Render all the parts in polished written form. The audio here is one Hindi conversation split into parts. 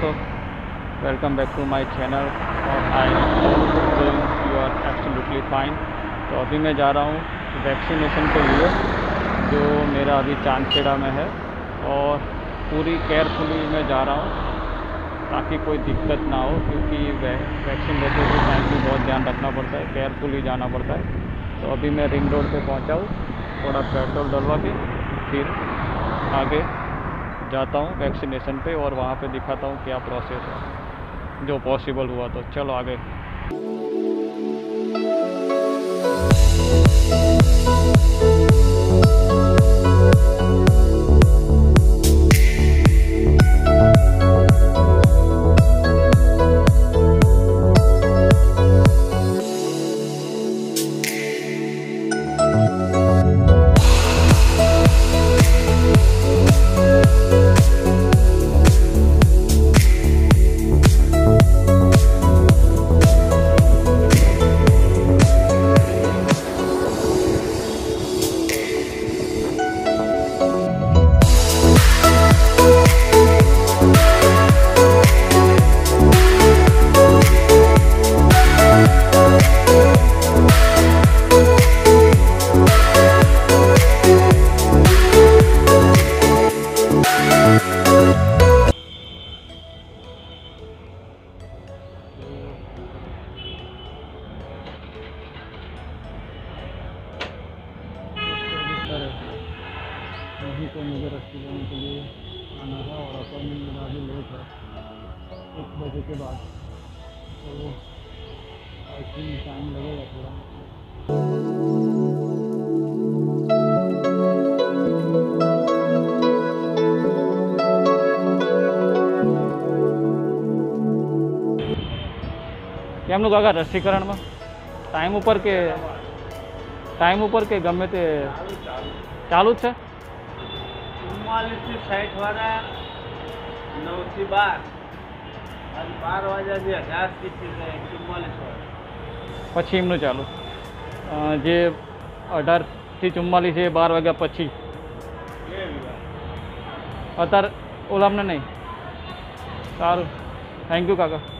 दोस्तों, welcome back to my channel और I hope you are absolutely fine. तो अभी मैं जा रहा हूँ वैक्सीनेशन के लिए, जो मेरा अभी चांदखेड़ा में है, और पूरी केयरफुली मैं जा रहा हूँ ताकि कोई दिक्कत ना हो, क्योंकि वैक्सीन लेते हुए टाइम भी बहुत ध्यान रखना पड़ता है, केयरफुली जाना पड़ता है। तो अभी मैं रिंग रोड पे पहुँचा हूँ, थोड़ा पेट्रोल डलवा के फिर आगे जाता हूँ वैक्सीनेशन पे, और वहाँ पे दिखाता हूँ क्या प्रोसेस है, जो पॉसिबल हुआ। तो चलो आगे। वहीं को मुझे रस्सी लेने के लिए आना था, और अपॉइंटमेंट मेरा अभी लेट है 1 बजे के बाद, तो आई थिंक टाइम लगेगा थोड़ा। કેમ નું કાકા રસીકરણમાં ટાઈમ ઉપર કે ગમે તે ચાલુ જ છે? 44 થી 60 વાળા 9 થી 12 અને 12 વાગ્યાથી 10 થી 44 વાળા પછી એમનું ચાલુ, જે 18 થી 44 છે 12 વાગ્યા પછી અત્યારે ઓલામને નહીં. સારું, થેન્ક યુ કાકા.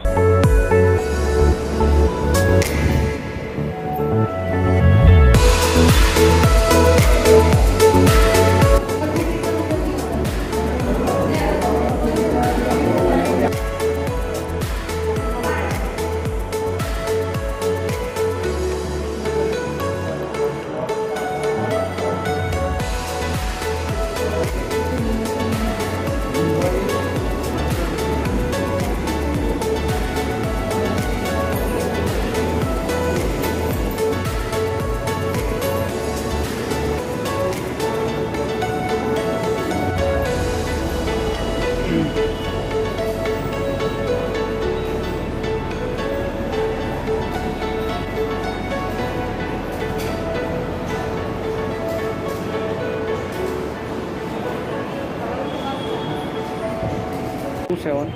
सेवन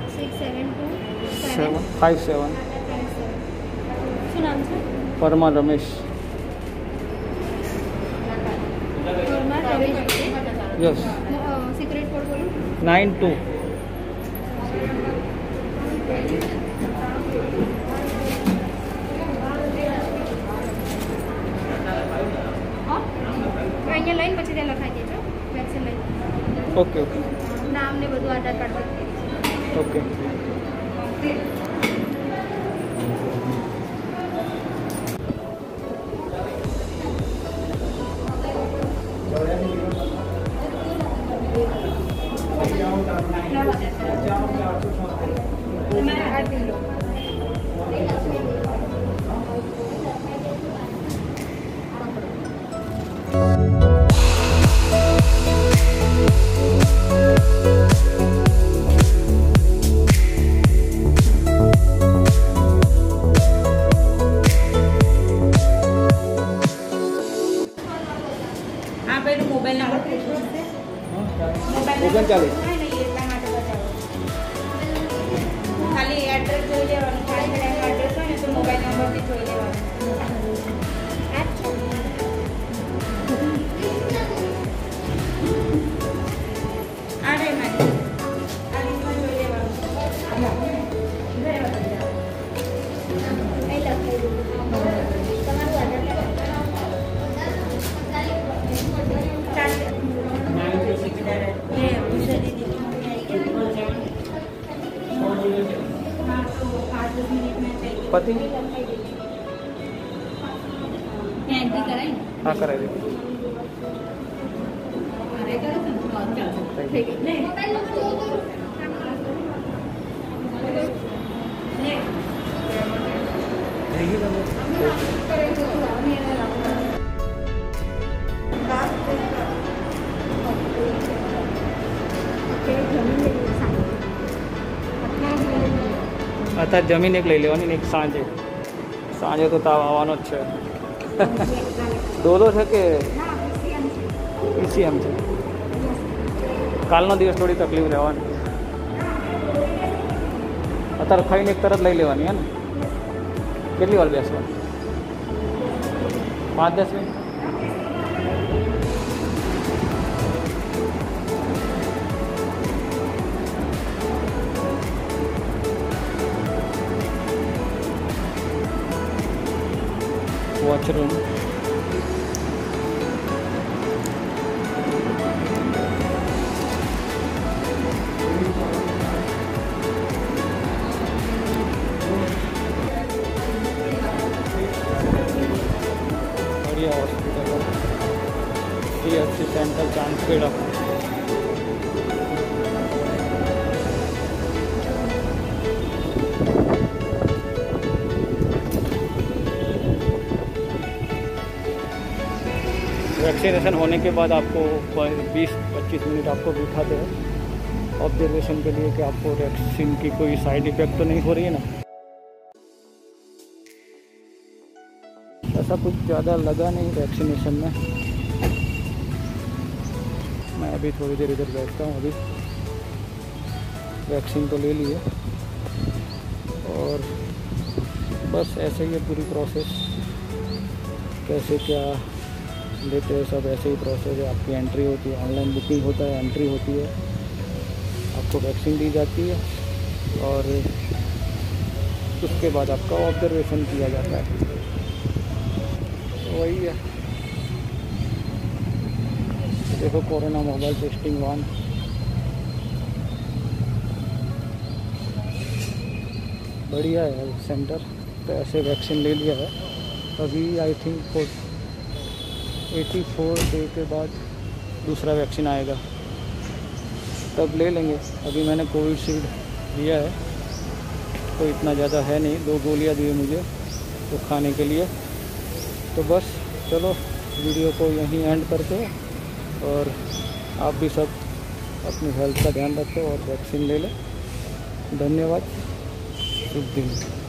67257 શું નામ છે? Parmar Ramesh. Parmar Ramesh. Yes. Secret code બોલો. 92. અહીંયા લઈને પછી ત્યાં લખાઈ દેજો વેક્સિન લઈને. Okay okay. નામ ને બધું આધાર કાર્ડ પર. ओके. મોબાઈલ નંબર પૂછવો છે. મોબાઈલ નંબર ચાલે નહીં એટલા માટે બતાવો. ખાલી એડ્રેસ જોઈ લેવાનું. पति एंट्री कराई हाँ करा दीजिए। ठीक है અત્યારે જમીન એક લઈ લેવાની ને એક સાંજે સાંજે તો તાવ આવવાનો જ છે ડોલો છે કે પીસીએમ છે કાલનો દિવસ થોડી તકલીફ રહેવાની અત્યારે ખાઈને એક તરત લઈ લેવાની હે ને કેટલી વાર બેસવાની 5-10 મિનિટ वॉशरूम बढ़िया हॉस्पिटल सेंटर चांदखेड़ा। वैक्सीनेशन होने के बाद आपको 20-25 मिनट आपको बिठाते हैं ऑब्जर्वेशन के लिए कि आपको वैक्सीन की कोई साइड इफ़ेक्ट तो नहीं हो रही है ना। ऐसा कुछ ज़्यादा लगा नहीं वैक्सीनेशन में। मैं अभी थोड़ी देर इधर बैठता हूँ। अभी वैक्सीन तो ले लिए और बस ऐसे ही है पूरी प्रोसेस। कैसे क्या लेते हैं सब ऐसे ही प्रोसेस है। आपकी एंट्री होती है, ऑनलाइन बुकिंग होता है, एंट्री होती है, आपको वैक्सीन दी जाती है और उसके बाद आपका ऑब्जर्वेशन किया जाता है। तो वही है, देखो कोरोना मोबाइल टेस्टिंग 1। बढ़िया है हेल्थ सेंटर। तो ऐसे वैक्सीन ले लिया है। अभी आई थिंक 84 डे के बाद दूसरा वैक्सीन आएगा, तब ले लेंगे। अभी मैंने कोविशील्ड लिया है तो इतना ज़्यादा है नहीं, 2 गोलियां दी मुझे तो खाने के लिए। तो बस चलो वीडियो को यहीं एंड करते हैं और आप भी सब अपनी हेल्थ का ध्यान रखें और वैक्सीन ले लें। धन्यवाद। शुभ दिन।